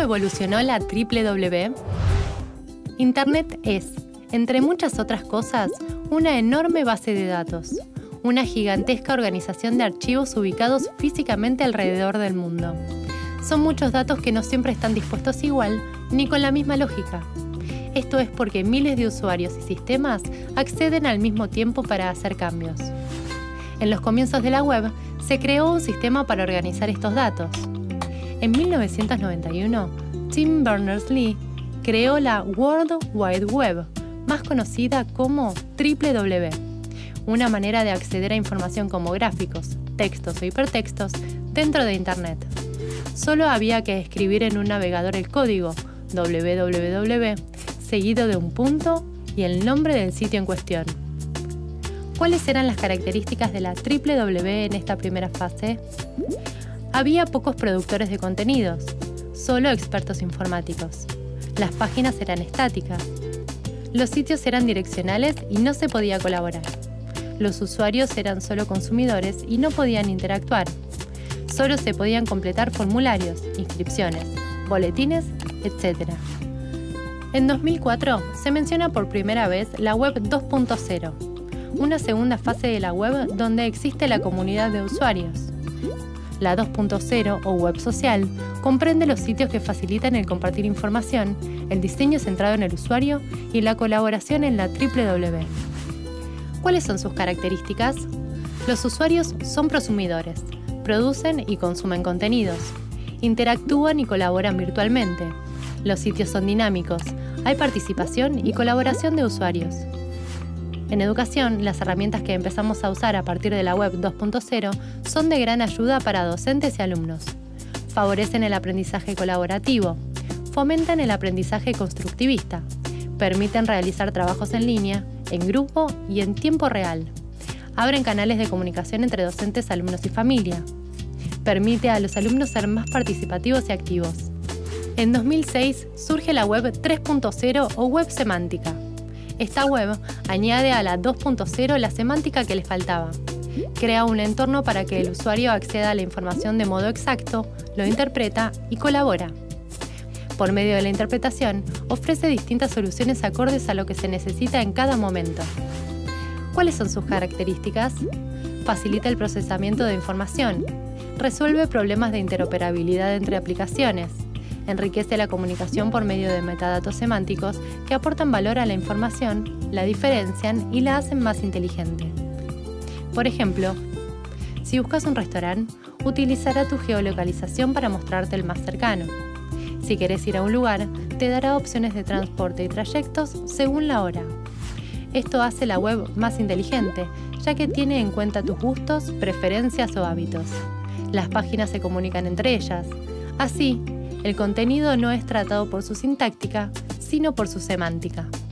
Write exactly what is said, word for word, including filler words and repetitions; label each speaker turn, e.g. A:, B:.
A: evolucionó la doble u doble u doble u? Internet es, entre muchas otras cosas, una enorme base de datos, una gigantesca organización de archivos ubicados físicamente alrededor del mundo. Son muchos datos que no siempre están dispuestos igual ni con la misma lógica. Esto es porque miles de usuarios y sistemas acceden al mismo tiempo para hacer cambios. En los comienzos de la web, se creó un sistema para organizar estos datos. En mil novecientos noventa y uno, Tim Berners-Lee creó la World Wide Web, más conocida como doble u doble u doble u, una manera de acceder a información como gráficos, textos o hipertextos dentro de Internet. Solo había que escribir en un navegador el código doble u doble u doble u seguido de un punto y el nombre del sitio en cuestión. ¿Cuáles eran las características de la doble u doble u doble u en esta primera fase? Había pocos productores de contenidos, solo expertos informáticos. Las páginas eran estáticas. Los sitios eran direccionales y no se podía colaborar. Los usuarios eran solo consumidores y no podían interactuar. Solo se podían completar formularios, inscripciones, boletines, etcétera. En dos mil cuatro se menciona por primera vez la web dos punto cero, una segunda fase de la web donde existe la comunidad de usuarios. La dos punto cero o web social comprende los sitios que facilitan el compartir información, el diseño centrado en el usuario y la colaboración en la doble u doble u doble u. ¿Cuáles son sus características? Los usuarios son prosumidores, producen y consumen contenidos, interactúan y colaboran virtualmente. Los sitios son dinámicos, hay participación y colaboración de usuarios. En educación, las herramientas que empezamos a usar a partir de la web dos punto cero son de gran ayuda para docentes y alumnos. Favorecen el aprendizaje colaborativo, fomentan el aprendizaje constructivista, permiten realizar trabajos en línea, en grupo y en tiempo real. Abren canales de comunicación entre docentes, alumnos y familia. Permite a los alumnos ser más participativos y activos. En dos mil seis surge la web tres punto cero o web semántica. Esta web añade a la dos punto cero la semántica que le faltaba. Crea un entorno para que el usuario acceda a la información de modo exacto, lo interpreta y colabora. Por medio de la interpretación, ofrece distintas soluciones acordes a lo que se necesita en cada momento. ¿Cuáles son sus características? Facilita el procesamiento de información, resuelve problemas de interoperabilidad entre aplicaciones, enriquece la comunicación por medio de metadatos semánticos que aportan valor a la información, la diferencian y la hacen más inteligente. Por ejemplo, si buscas un restaurante, utilizará tu geolocalización para mostrarte el más cercano. Si querés ir a un lugar, te dará opciones de transporte y trayectos según la hora. Esto hace la web más inteligente, ya que tiene en cuenta tus gustos, preferencias o hábitos. Las páginas se comunican entre ellas. Así, el contenido no es tratado por su sintáctica, sino por su semántica.